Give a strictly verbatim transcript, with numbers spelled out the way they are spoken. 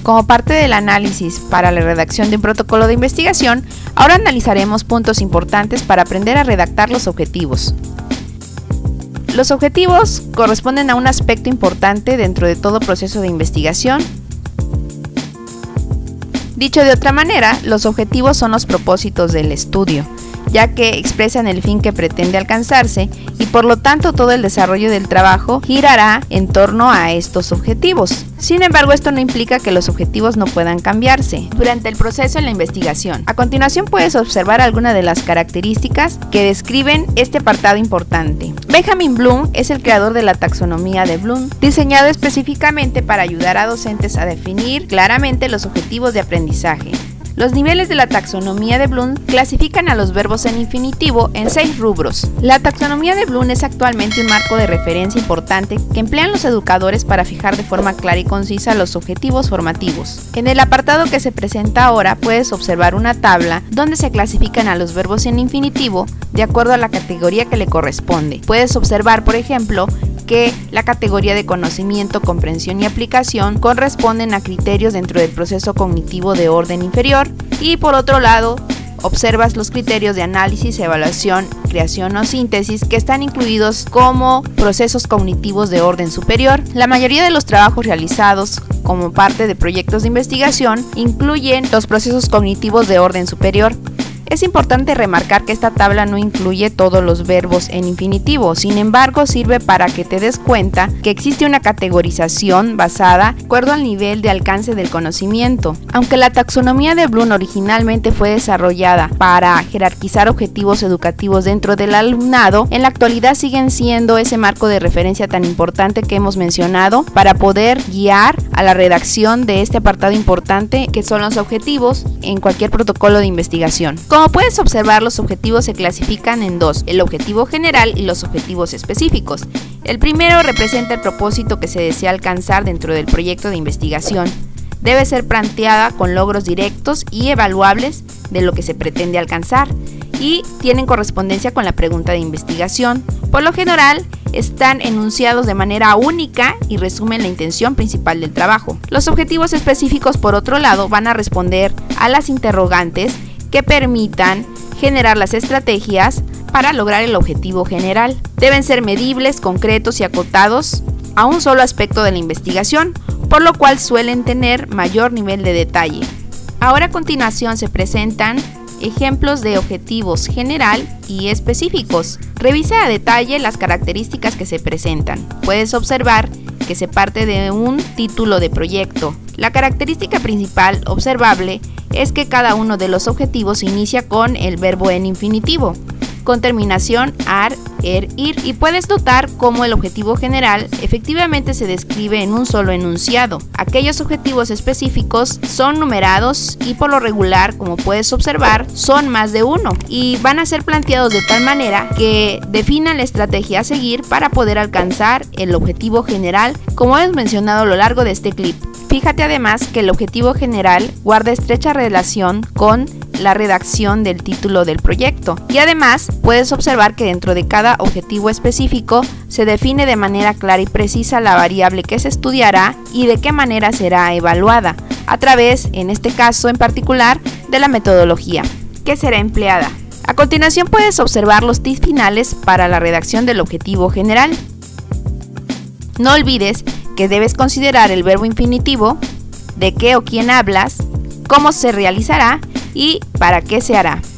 Como parte del análisis para la redacción de un protocolo de investigación, ahora analizaremos puntos importantes para aprender a redactar los objetivos. Los objetivos corresponden a un aspecto importante dentro de todo proceso de investigación. Dicho de otra manera, los objetivos son los propósitos del estudio, ya que expresan el fin que pretende alcanzarse y por lo tanto todo el desarrollo del trabajo girará en torno a estos objetivos. Sin embargo, esto no implica que los objetivos no puedan cambiarse durante el proceso en la investigación. A continuación puedes observar algunas de las características que describen este apartado importante. Benjamin Bloom es el creador de la taxonomía de Bloom, diseñado específicamente para ayudar a docentes a definir claramente los objetivos de aprendizaje. Los niveles de la taxonomía de Bloom clasifican a los verbos en infinitivo en seis rubros. La taxonomía de Bloom es actualmente un marco de referencia importante que emplean los educadores para fijar de forma clara y concisa los objetivos formativos. En el apartado que se presenta ahora puedes observar una tabla donde se clasifican a los verbos en infinitivo de acuerdo a la categoría que le corresponde. Puedes observar, por ejemplo, que la categoría de conocimiento, comprensión y aplicación corresponden a criterios dentro del proceso cognitivo de orden inferior y por otro lado observas los criterios de análisis, evaluación, creación o síntesis que están incluidos como procesos cognitivos de orden superior. La mayoría de los trabajos realizados como parte de proyectos de investigación incluyen los procesos cognitivos de orden superior. Es importante remarcar que esta tabla no incluye todos los verbos en infinitivo, sin embargo sirve para que te des cuenta que existe una categorización basada de acuerdo al nivel de alcance del conocimiento. Aunque la taxonomía de Bloom originalmente fue desarrollada para jerarquizar objetivos educativos dentro del alumnado, en la actualidad siguen siendo ese marco de referencia tan importante que hemos mencionado para poder guiar a la redacción de este apartado importante que son los objetivos en cualquier protocolo de investigación. Como puedes observar, los objetivos se clasifican en dos, el objetivo general y los objetivos específicos. El primero representa el propósito que se desea alcanzar dentro del proyecto de investigación. Debe ser planteada con logros directos y evaluables de lo que se pretende alcanzar y tienen correspondencia con la pregunta de investigación. Por lo general, están enunciados de manera única y resumen la intención principal del trabajo. Los objetivos específicos, por otro lado, van a responder a las interrogantes que permitan generar las estrategias para lograr el objetivo general. Deben ser medibles, concretos y acotados a un solo aspecto de la investigación, por lo cual suelen tener mayor nivel de detalle. Ahora a continuación se presentan ejemplos de objetivos general y específicos. Revisa a detalle las características que se presentan. Puedes observar que se parte de un título de proyecto. La característica principal observable es que cada uno de los objetivos inicia con el verbo en infinitivo, con terminación ar, er, ir, y puedes notar cómo el objetivo general efectivamente se describe en un solo enunciado. Aquellos objetivos específicos son numerados y por lo regular, como puedes observar, son más de uno y van a ser planteados de tal manera que definan la estrategia a seguir para poder alcanzar el objetivo general, como hemos mencionado a lo largo de este clip. Fíjate además que el objetivo general guarda estrecha relación con la redacción del título del proyecto y además puedes observar que dentro de cada objetivo específico se define de manera clara y precisa la variable que se estudiará y de qué manera será evaluada a través, en este caso en particular, de la metodología que será empleada. A continuación puedes observar los tips finales para la redacción del objetivo general. No olvides que debes considerar el verbo infinitivo, de qué o quién hablas, cómo se realizará y para qué se hará.